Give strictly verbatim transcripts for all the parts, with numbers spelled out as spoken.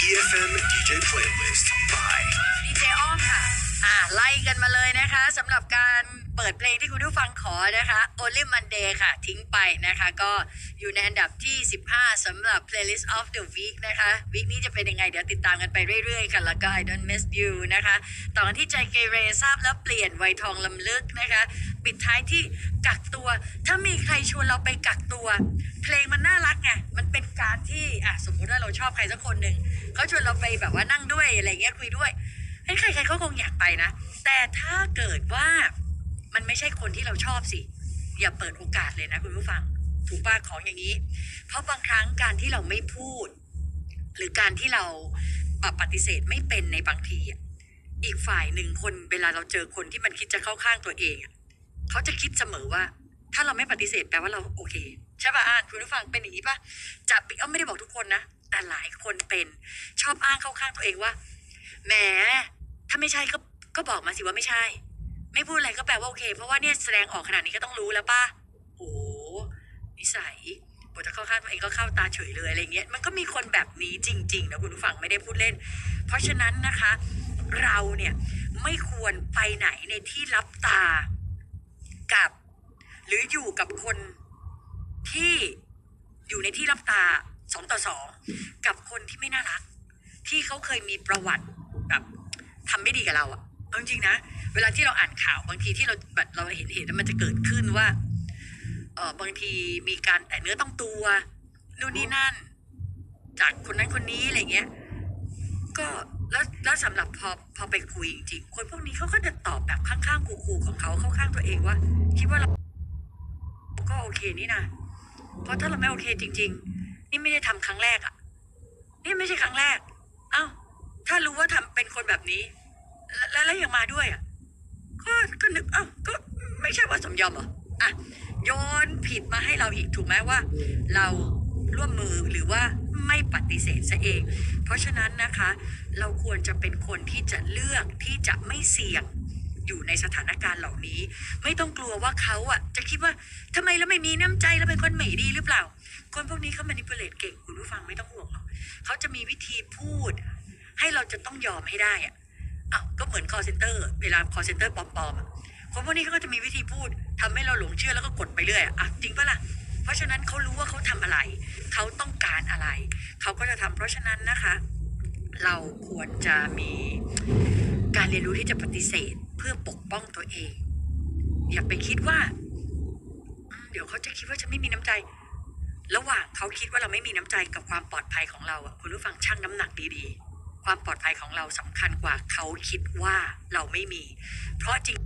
อี เอฟ เอ็ม ดี เจ Playlist by ดีเจอ้อมค่ะอ่าไล่กันมาเลยนะคะสำหรับการเปิดเพลงที่คุณผู้ฟังขอนะคะ Only Monday ค่ะทิ้งไปนะคะก็อยู่ในอันดับที่สิบห้าสำหรับ Playlist of the Week นะคะวีคนี้จะเป็นยังไงเดี๋ยวติดตามกันไปเรื่อยๆค่ะแล้วก็ I Don't Miss You นะคะต่อกันที่ใจเกเรทราบแล้วเปลี่ยนวัยทองลำลึกนะคะปิดท้ายที่กักตัวถ้ามีใครชวนเราไปกักตัวเพลงมันน่ารักไงมันเป็นการที่อ่ะสมมุติว่าเราชอบใครสักคนหนึ่งเขาชวนเราไปแบบว่านั่งด้วยอะไรเงี้ยคุยด้วยเฮ้ยใครๆเขาคงอยากไปนะแต่ถ้าเกิดว่ามันไม่ใช่คนที่เราชอบสิอย่าเปิดโอกาสเลยนะคุณผู้ฟังถูกป้าของอย่างนี้เพราะบางครั้งการที่เราไม่พูดหรือการที่เราปฏิเสธไม่เป็นในบางทีอีกฝ่ายหนึ่งคนเวลาเราเจอคนที่มันคิดจะเข้าข้างตัวเองเขาจะคิดเสมอว่าถ้าเราไม่ปฏิเสธแปลว่าเราโอเคใช่ป่ะอ่านคุณผู้ฟังเป็นอย่างนี้ป่ะจะเอ้าไม่ได้บอกทุกคนนะแต่หลายคนเป็นชอบอ้างเข้าข้างตัวเองว่าแหมถ้าไม่ใช่ก็ก็บอกมาสิว่าไม่ใช่ไม่พูดอะไรก็แปลว่าโอเคเพราะว่าเนี่ยแสดงออกขนาดนี้ก็ต้องรู้แล้วป่ะโอ้นิสัยบทจะเข้าข้างตัวเองก็เข้าตาเฉยเลยอะไรเงี้ยมันก็มีคนแบบนี้จริงๆนะคุณผู้ฟังไม่ได้พูดเล่นเพราะฉะนั้นนะคะเราเนี่ยไม่ควรไปไหนในที่ลับตากับหรืออยู่กับคนที่อยู่ในที่ลับตาสองต่อสองกับคนที่ไม่น่ารักที่เขาเคยมีประวัติแบบทำไม่ดีกับเราอะเอาจริงๆนะเวลาที่เราอ่านข่าวบางทีที่เราแบบเราเห็นเหตุมันจะเกิดขึ้นว่าเออบางทีมีการแตะเนื้อต้องตัวนู่นนี่นั่นจากคนนั้นคนนี้อะไรเงี้ยก็แล้วแล้วสำหรับพอพอไปคุยจริงๆคนพวกนี้เขาก็จะตอบแบบข้างๆคูๆของเขาเข้าข้างตัวเองว่าคิดว่าเราก็โอเคนี่นะเพราะถ้าเราไม่โอเคจริงๆนี่ไม่ได้ทำครั้งแรกอะนี่ไม่ใช่ครั้งแรกเอ้าถ้ารู้ว่าทำเป็นคนแบบนี้แล้วแล้วยังมาด้วยอ่ะก็ก็นึกเอ้าก็ไม่ใช่ว่าสมยอมเหรออ่ะโยนผิดมาให้เราอีกถูกไหมว่าเราร่วมมือหรือว่าไม่ปฏิเสธซะเองเพราะฉะนั้นนะคะเราควรจะเป็นคนที่จะเลือกที่จะไม่เสี่ยงอยู่ในสถานการณ์เหล่านี้ไม่ต้องกลัวว่าเขาอ่ะจะคิดว่าทำไมเราไม่มีน้ำใจเราเป็นคนไม่ดีหรือเปล่าคนพวกนี้เขาแมนิพูเลตเก่งคุณผู้ฟังไม่ต้องห่วงหรอกเขาจะมีวิธีพูดให้เราจะต้องยอมให้ได้อ่ะอ้าวก็เหมือน call center เวลา call center ปลอมๆอ่ะคนพวกนี้เขาก็จะมีวิธีพูดทำให้เราหลงเชื่อแล้วก็กดไปเรื่อยอ่ะจริงปะล่ะเพราะฉะนั้นเขารู้ว่าเขาทำอะไรเขาต้องการอะไรเขาก็จะทำเพราะฉะนั้นนะคะเราควรจะมีการเรียนรู้ที่จะปฏิเสธเพื่อปกป้องตัวเองอย่าไปคิดว่าเดี๋ยวเขาจะคิดว่าฉันไม่มีน้ำใจระหว่างเขาคิดว่าเราไม่มีน้ำใจกับความปลอดภัยของเราอ่ะคุณผู้ฟังชั่งน้ำหนักดีๆความปลอดภัยของเราสำคัญกว่าเขาคิดว่าเราไม่มีเพราะจริง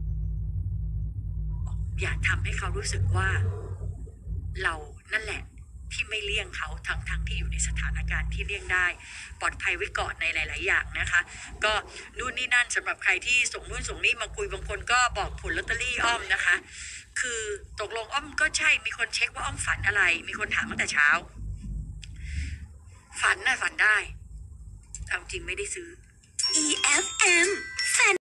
อย่าทำให้เขารู้สึกว่าเรานั่นแหละที่ไม่เลี่ยงเขาทั้งทั้งที่อยู่ในสถานการณ์ที่เลี่ยงได้ปลอดภัยไว้ก่อนในหลายๆอย่างนะคะก็นู่นนี่นั่นสำหรับใครที่ส่งนู่นส่งนี่มาคุยบางคนก็บอกผลลอตเตอรี่อ้อมนะคะคือตกลงอ้อมก็ใช่มีคนเช็คว่าอ้อมฝันอะไรมีคนถามตั้งแต่เช้าฝันน่ะฝันได้เอาจริงไม่ได้ซื้ออี เอฟ เอ็ม